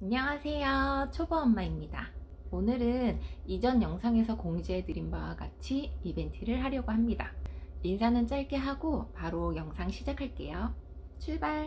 안녕하세요, 초보엄마입니다. 오늘은 이전 영상에서 공지해드린 바와 같이 이벤트를 하려고 합니다. 인사는 짧게 하고 바로 영상 시작할게요. 출발!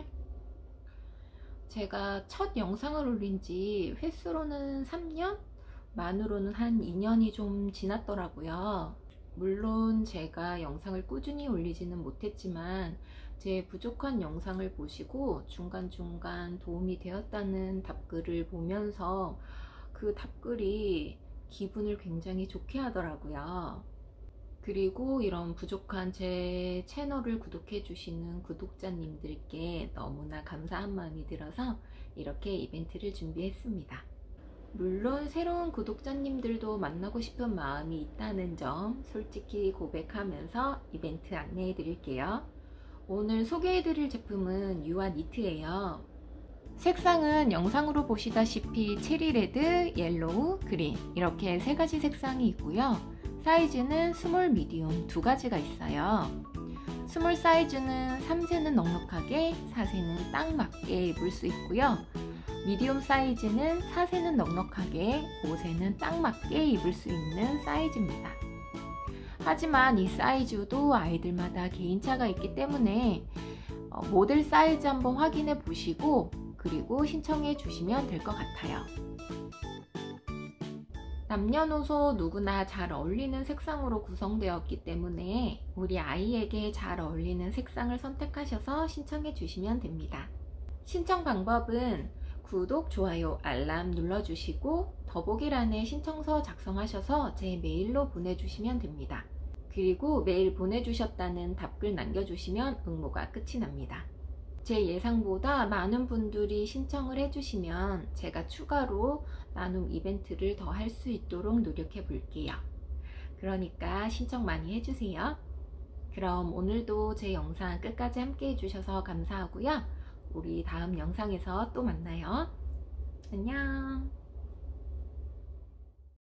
제가 첫 영상을 올린 지 횟수로는 3년? 만으로는 한 2년이 좀 지났더라고요. 물론 제가 영상을 꾸준히 올리지는 못했지만 제 부족한 영상을 보시고 중간중간 도움이 되었다는 답글을 보면서 그 답글이 기분을 굉장히 좋게 하더라고요. 그리고 이런 부족한 제 채널을 구독해 주시는 구독자님들께 너무나 감사한 마음이 들어서 이렇게 이벤트를 준비했습니다. 물론 새로운 구독자님들도 만나고 싶은 마음이 있다는 점 솔직히 고백하면서 이벤트 안내해 드릴게요. 오늘 소개해 드릴 제품은 유아 니트예요. 색상은 영상으로 보시다시피 체리레드, 옐로우, 그린 이렇게 세 가지 색상이 있고요. 사이즈는 스몰, 미디움 두 가지가 있어요. 스몰 사이즈는 3세는 넉넉하게, 4세는 딱 맞게 입을 수 있고요. 미디움 사이즈는 4세는 넉넉하게, 5세는 딱 맞게 입을 수 있는 사이즈입니다. 하지만 이 사이즈도 아이들마다 개인차가 있기 때문에 모델 사이즈 한번 확인해 보시고 그리고 신청해 주시면 될 것 같아요. 남녀노소 누구나 잘 어울리는 색상으로 구성되었기 때문에 우리 아이에게 잘 어울리는 색상을 선택하셔서 신청해 주시면 됩니다. 신청 방법은 구독, 좋아요, 알람 눌러주시고 더보기란에 신청서 작성하셔서 제 메일로 보내주시면 됩니다. 그리고 메일 보내주셨다는 답글 남겨주시면 응모가 끝이 납니다. 제 예상보다 많은 분들이 신청을 해주시면 제가 추가로 나눔 이벤트를 더 할 수 있도록 노력해 볼게요. 그러니까 신청 많이 해주세요. 그럼 오늘도 제 영상 끝까지 함께 해주셔서 감사하고요. 우리 다음 영상에서 또 만나요. 안녕.